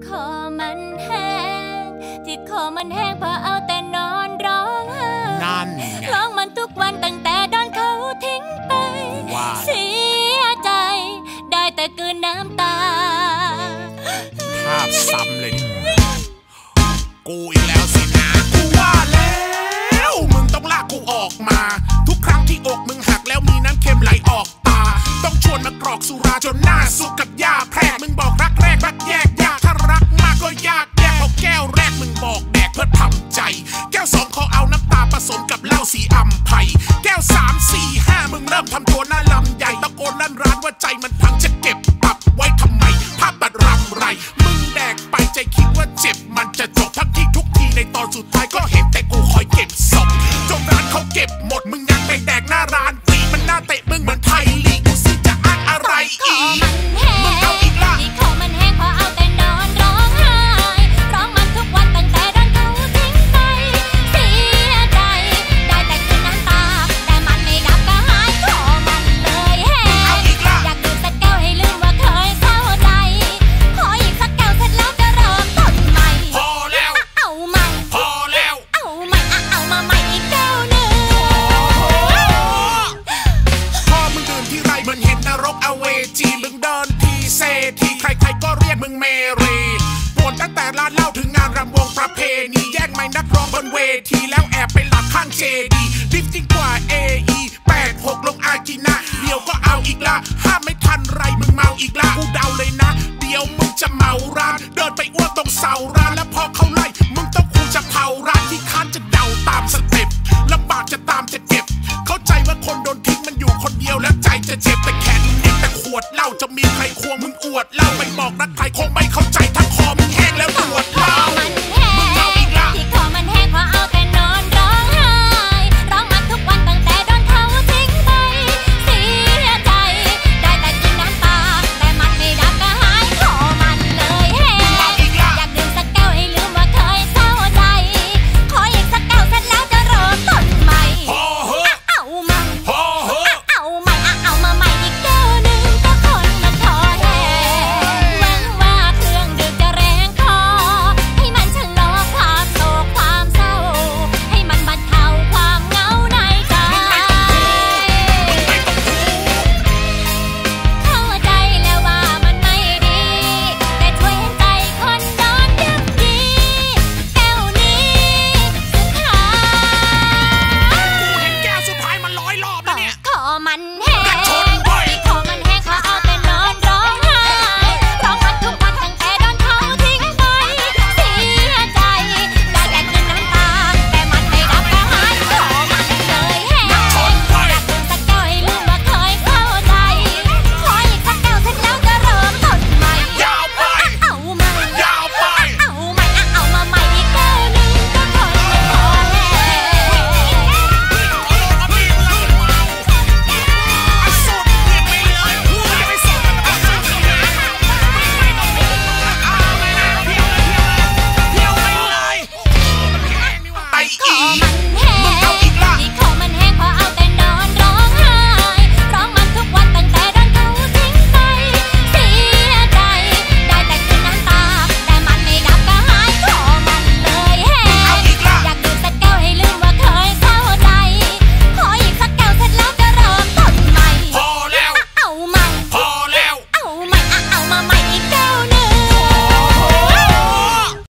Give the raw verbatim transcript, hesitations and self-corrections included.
คอมันแห้งที่คอมันแห้งเพราะเอาแต่นอนร้องไห้นั่นร้องมันทุกวันตั้งแต่โดนเขาทิ้งไปเสียใจได้แต่กลืนน้ำตาภาพซ้ำเลยกูอีกแล้วสินะกูว่าแล้วมึงต้องลากกูออกมาทุกครั้งที่อกมึงหักแล้วมีน้ำเค็มไหลออกตาต้องชวนมากรอกสุราจนหน้าสุกกับยาแพรกมึงบอกรักแรกรักแยกยากถ้ารักมากก็ยากแยกเอาแก้วแรกมึงบอกแดกเพื่อทำใจแก้วสองเขาเอาน้ำตาผสมกับเหล้าสีอัมไพแก้วสามสี่ห้ามึงเริ่มทำตัวหน้าลำใหญ่ตะโกนลั่นร้านว่าใจมันพังจะเก็บตับไว้ทำไมภาพตัดรำไรมึงแดกไปใจคิดว่าเจ็บมันจะจบทั้งที่ทุกทีในตอนสุดท้ายก็เห็นแต่กูคอยเก็บศพจนร้านเขาเก็บหมดมึงยังไปแดกหน้าร้านตีมันหน้าเตะมึงเหมือนไทยลีกกูสิจะอ้างอะไรอีกมึงเอาอีกละที่คอมันแห้งเพราะเอาแต่นอนร้องไห้ร้องมันทุกวันตั้งแต่โดนเขาทิ้งไปเสียใจได้แต่กลืนน้ำตาแต่มันไม่ดับก็หายคอมันเลยแห้งอยากดื่มสักแก้วให้ลืมว่าเคยเศร้าใจขออีกสักแก้วเสร็จแล้วจะเริ่มต้นใหม่พอแล้วเอาใหม่พอแล้วเอาใหม่เอามาใหม่อีกแก้วหนึ่งพอมึงดื่มที่ไรเหมือนเห็นนรกอเวจีมึงเดินทีเซทีใครๆก็เรียกมึงเมรีปวดตั้งแต่ร้านเหล้าถึงงานรำวงประเพณีแย่งไม้นักร้องบนเวทีแล้วแอบไปหลับข้างเจดีดิฟยิ่งกว่า เอ อี แปดหกลงอากินะเดี๋ยวก็เอาอีกละห้ามไม่ทันไรมึงเมาอีกละกูเดาเลยนะเดี๋ยวมึงจะเมาร้านเดินไปอ้วกตรงเสาร้านแล้วพอเขาไล่มึงต้องคูจะเผาร้านที่ค้านจะเดาตามสเต็ปลำบากจะตามจะเจ็บเข้าใจว่าคนโดนทิ้งมันอยู่คนเดียวแล้วใจจะเจ็บแต่แขนมึงเด็กแต่ขวดเหล้าจะมีใครควงมึงอวดเหล้าไปบอกรักใครคงไม่เข้าใจทั้งคอม